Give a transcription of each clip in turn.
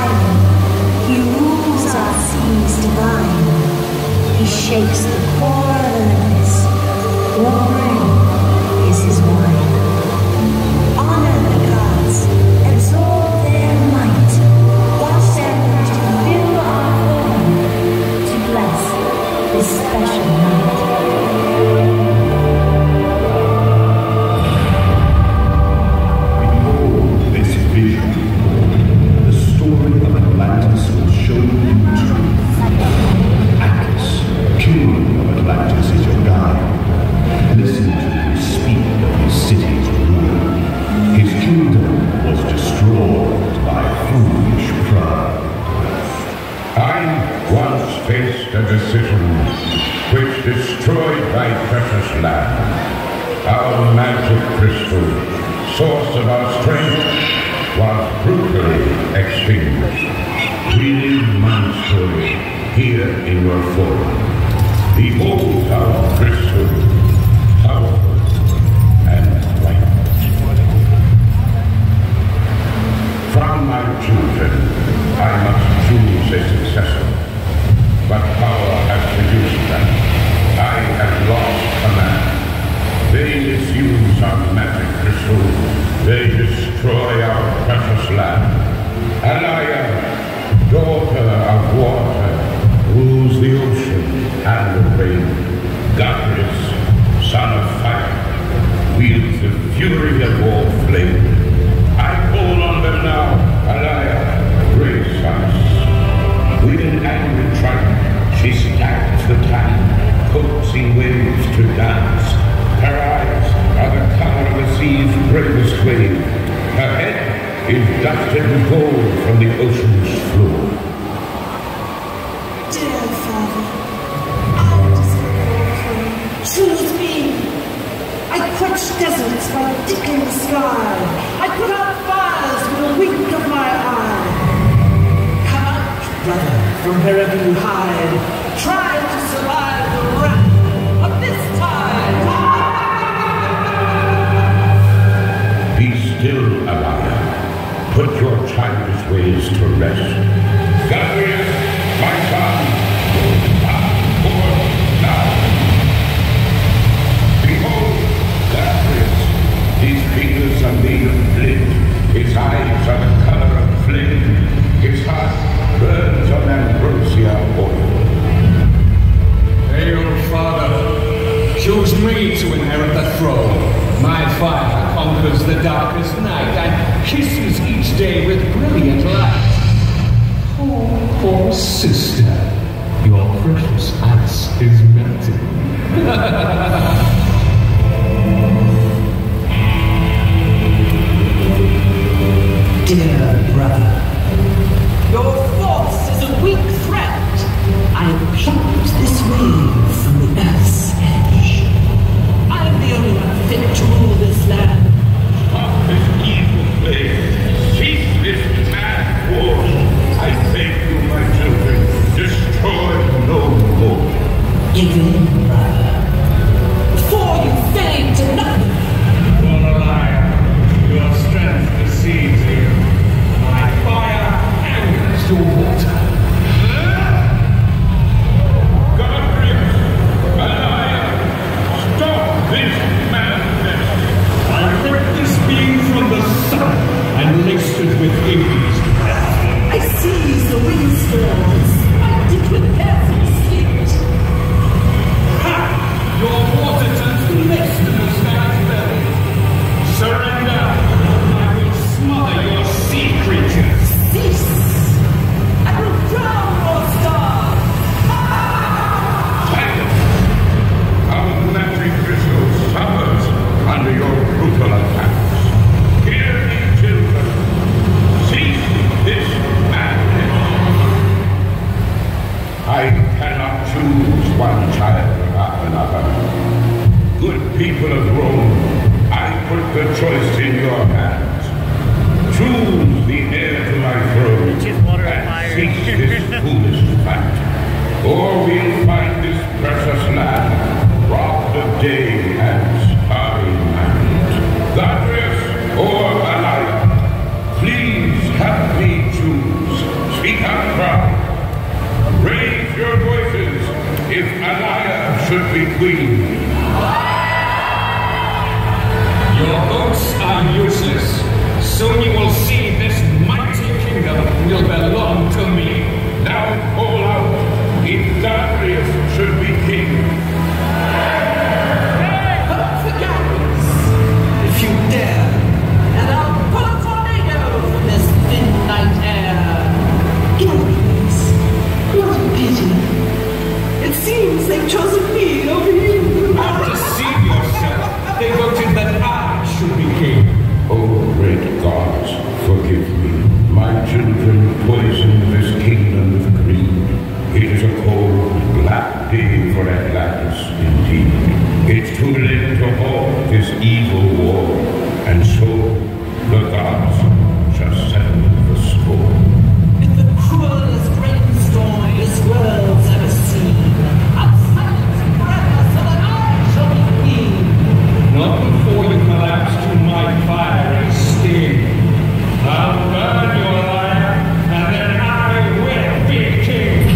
silent. He rules our seas divine. He shakes the core of Olympus. Warm rain is his wine. Honor the gods, absorb their might. Watch them to fill our home, to bless this special night. A decision which destroyed thy precious land. Our magic crystal, source of our strength, was brutally extinguished. We live my story here in your forum. Behold our crystal, powerful and white. From my children, I must choose a successor. But power has seduced them. I have lost command. They misuse our magic crystal. They destroy our precious land. Alaya, daughter of water, rules the ocean and the rain. Gabris, son of fire, wields the fury of all flame. I call on them now. Alaya, grace us. With an angry triumph, she stacks the time, coaxing waves to dance. Her eyes are the color of the sea's bravest wave. Her head is dusted with gold from the ocean's floor. Dear Father, I desire choose me. I quench deserts by dipping the sky. I put out fires with a wink of my eye. Brother, from wherever you hide, try to survive the wrath of this tide. Be still, Alaya. Put your childish ways to rest. Gabriel, my son, come forth now. Behold, Gabriel. His fingers are made of flint. His eyes are the color of flame. His heart burns on ambrosia oil. Hail, Father, choose me to inherit the throne. My fire conquers the darkest night and kisses each day with brilliant light. Oh, poor sister, your precious ice is melting. Dear brother, your force is a weak threat. I have plucked this wave from the earth's edge. I am the only one fit to rule this land. Stop this evil plague. Cease this mad war. I thank you, my children. Destroy no more. Give in, brother, before you fade to nothing. For a liar, your strength deceives you. My fire angers your water. Gabriel, Alaya, stop this madness. I ripped this beam from the sun and laced it with Hades' breath. I seize the windstorms, spiked it with every sleet. Ha! Your water turns to mist in the sky's belly. Surrender! I will smother your sea creatures. Cease! I will drown your stars! Silence! Our magic crystal suffers under your brutal attacks. Hear me, children. Cease this madness. should be queen. Your hopes are useless. Soon you will see this mighty kingdom will belong to me. Now call out, Idarius should be king. Vote for Garrus, if you dare, and I'll put a tornado from this midnight air. Garrus, what a pity. It seems they've chosen me over you. Don't deceive yourself. They voted that I should be king. Oh, great gods, forgive me. My children poisoned this kingdom with greed. It is a cold, black day for Atlantis, indeed. It's too late to halt this evil war, and so the gods shall settle the score. It's the cruelest rainstorm this world's ever seen. I'll silence forever so that I shall be queen. Not before you collapse to my fiery sting. I'll burn your lyre, and then I will be king.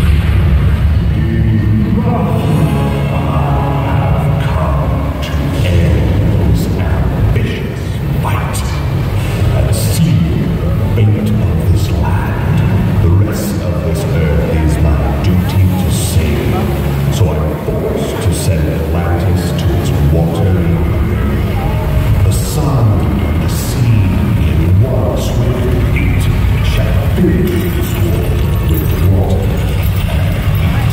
End's ambitious fight and seal the fate of this land. The rest of this earth is my duty to save, so I'm forced to send Atlantis to its watery grave. The sun and the sea in one swift beat shall fill this world with water and heat.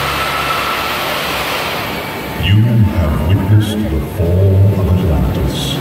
You have witnessed the fall of Atlantis.